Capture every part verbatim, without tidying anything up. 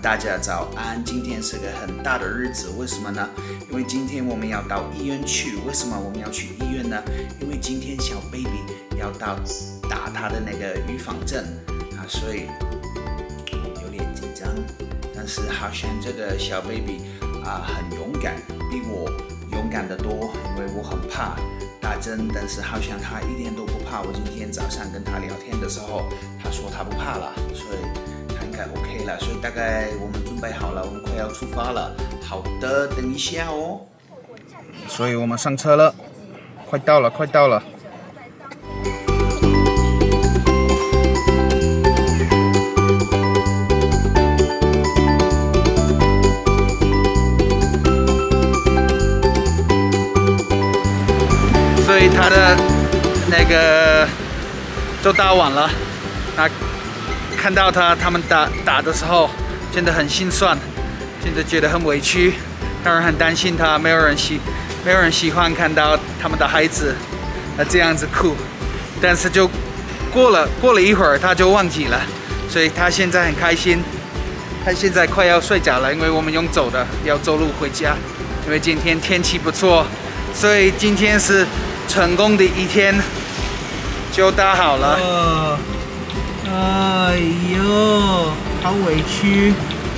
大家早安！今天是个很大的日子，为什么呢？因为今天我们要到医院去。为什么我们要去医院呢？因为今天小 baby 要到打他的那个预防针啊，所以有点紧张。但是好像这个小 baby 啊很勇敢，比我勇敢得多，因为我很怕打针，但是好像他一点都不怕。我今天早上跟他聊天的时候，他说他不怕了，所以。OK 了，所以大概我们准备好了，我们快要出发了。好的，等一下哦。所以我们上车了，快到了，快到了。所以他的那个就到晚了，那。看到他他们打打的时候，真的很心酸，真的觉得很委屈，当然很担心他，没有人喜没有人喜欢看到他们的孩子他这样子哭，但是就过了过了一会儿他就忘记了，所以他现在很开心，他现在快要睡着了，因为我们用走的要走路回家，因为今天天气不错，所以今天是成功的一天，就打好了。呃哎呦，好委屈！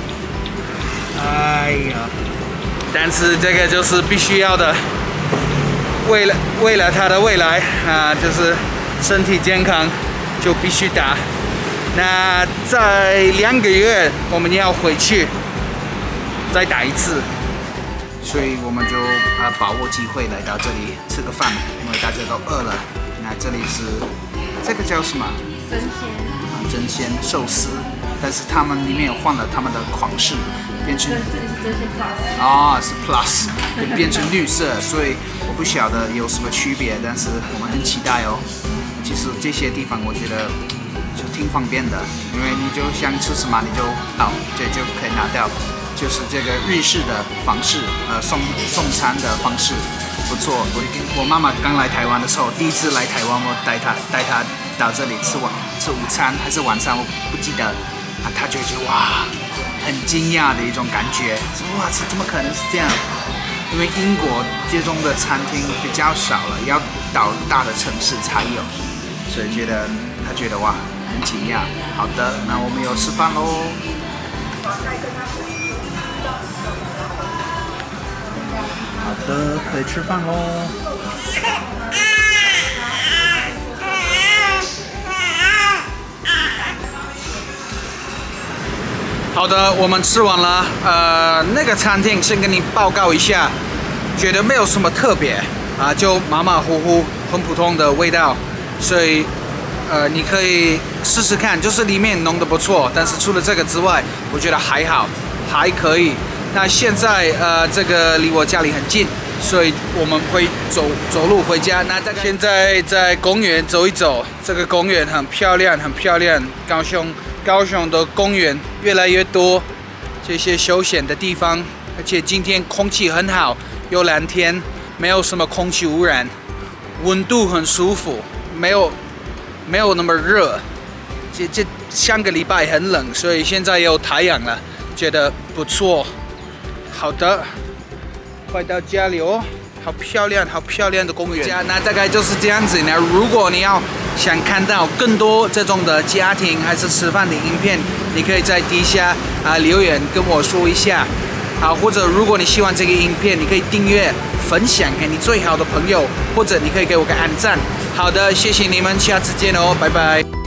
哎呀，但是这个就是必须要的，为了为了他的未来啊，就是身体健康就必须打。那在两个月我们要回去再打一次，所以我们就啊把握机会来到这里吃个饭，因为大家都饿了。那这里是这个叫什么？ 生鲜。 真鲜寿司，但是他们里面有换了他们的款式，变成这里是真鲜 plus 啊、哦，是 plus， 变成绿色，所以我不晓得有什么区别，但是我们很期待哦。其实这些地方我觉得就挺方便的，因为你就想吃什么你就好，这就可以拿掉，就是这个日式的方式，呃，送送餐的方式不错。我我妈妈刚来台湾的时候，第一次来台湾，我带她带她。到这里吃晚吃午餐还是晚餐，我不记得啊，他就觉得哇，很惊讶的一种感觉，说哇，这怎么可能是这样？因为英国这种的餐厅比较少了，要到大的城市才有，所以觉得他觉得哇，很惊讶。好的，那我们要吃饭喽。好的，可以吃饭喽。好的，我们吃完了。呃，那个餐厅先跟你报告一下，觉得没有什么特别啊，就马马虎虎，很普通的味道。所以，呃，你可以试试看，就是里面弄得不错，但是除了这个之外，我觉得还好，还可以。那现在呃，这个离我家里很近，所以我们会走走路回家。那大概现在在公园走一走，这个公园很漂亮，很漂亮，高雄。高雄的公园越来越多，这些休闲的地方，而且今天空气很好，有蓝天，没有什么空气污染，温度很舒服，没有没有那么热。这这上个礼拜很冷，所以现在也有太阳了，觉得不错。好的，快到家里哦。好漂亮，好漂亮的公园。那大概就是这样子。那如果你要想看到更多这种的家庭还是吃饭的影片，你可以在底下啊、呃、留言跟我说一下。好，或者如果你喜欢这个影片，你可以订阅、分享给你最好的朋友，或者你可以给我个按赞。好的，谢谢你们，下次见哦，拜拜。